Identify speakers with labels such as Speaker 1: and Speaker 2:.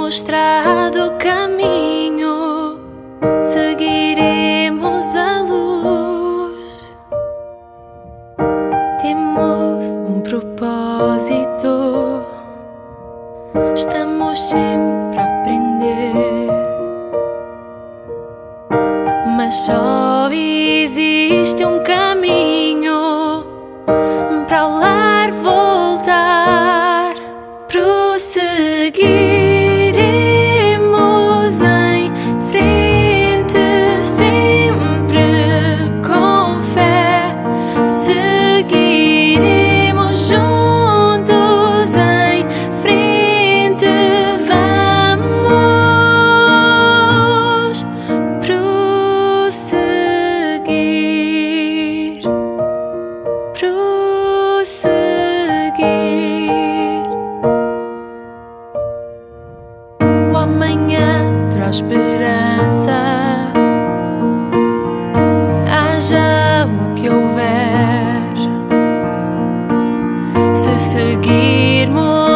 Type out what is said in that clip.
Speaker 1: mostrado o caminho, seguiremos a luz. Temos um propósito, estamos sempre a aprender, mas só existe um caminho para o lar voltar. Prosseguiremos em frente, sempre com fé. Seguiremos juntos em frente. Vamos prosseguir, prosseguir. O amanhã traz esperança, haja o que houver. Se seguirmos